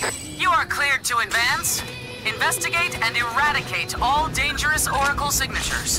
You are cleared to advance. Investigate and eradicate all dangerous Oracle signatures.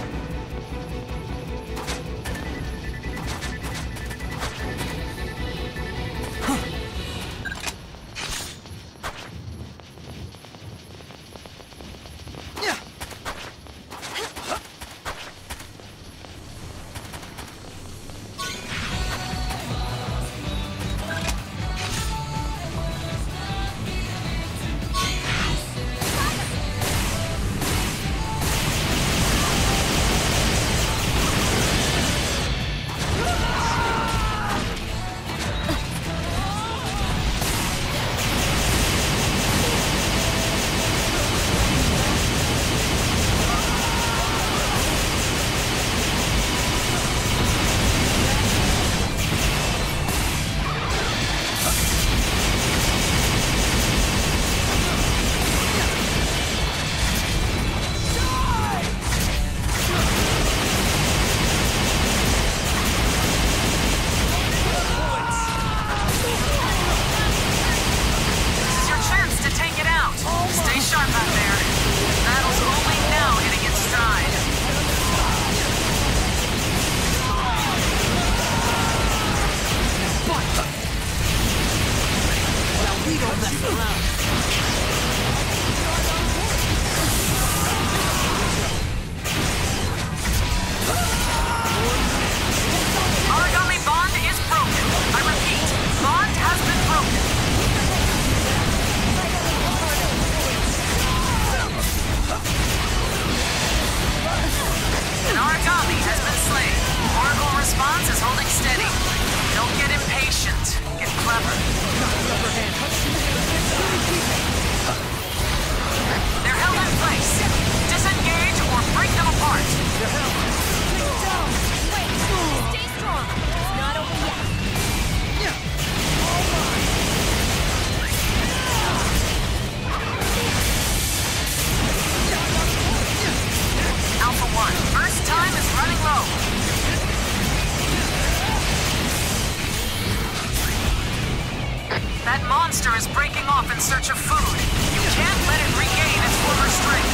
That monster is breaking off in search of food. You can't let it regain its former strength.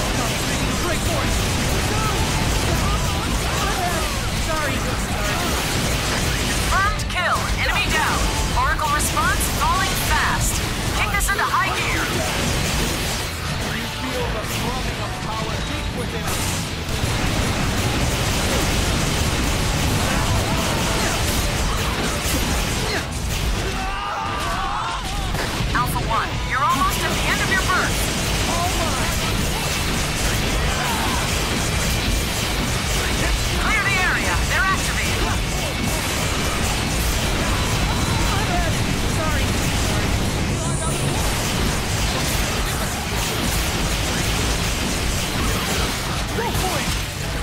Break for it! Sorry. Confirmed kill. Enemy down. Oracle response falling fast. Kick this into high gear. We feel the throbbing of power deep within us. Alpha 1, you're almost at the end of your burst. Clear the area. They're activated. Sorry. Go for it!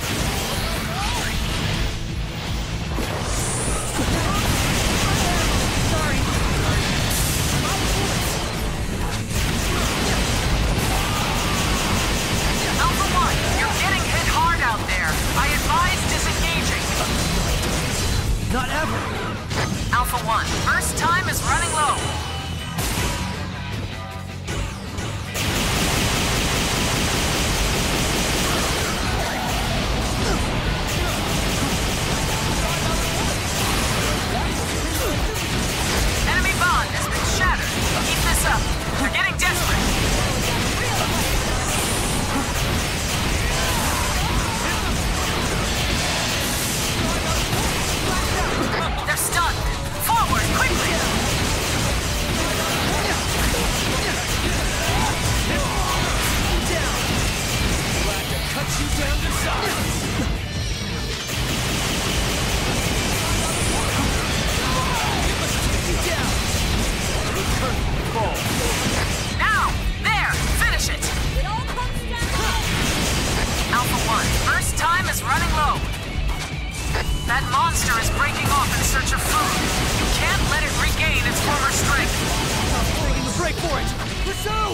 Not ever! Alpha 1, first time is running low. Enemy bond has been shattered. Keep this up. They're getting desperate. They're stunned! Forward, quickly! Down! Glad to cut you down to size! Take you down! Return to fall! Now! There! Finish it! It all comes down. Alpha 1, first time is running low. That monster is breaking off in search of food. You can't let it regain its former strength. Taking the break for it! Pursue!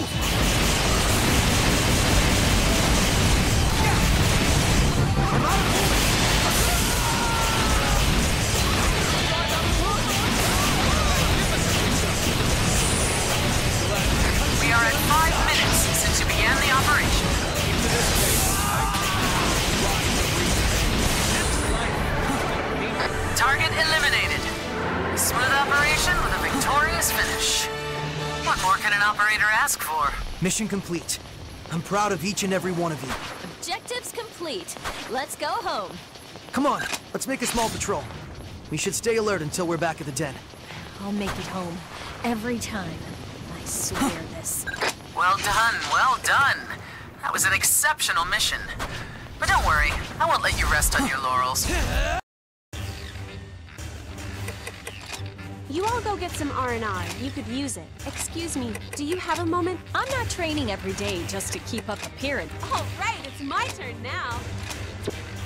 I'm out of bullets! smooth operation with a victorious finish. What more can an operator ask for? Mission complete. I'm proud of each and every one of you. Objectives complete. Let's go home. Come on, let's make a small patrol. We should stay alert until we're back at the den. I'll make it home. Every time. I swear this. Well done, well done. That was an exceptional mission. But don't worry, I won't let you rest on your laurels. You all go get some R&R. You could use it. Excuse me, do you have a moment? I'm not training every day just to keep up appearance. All right, it's my turn now.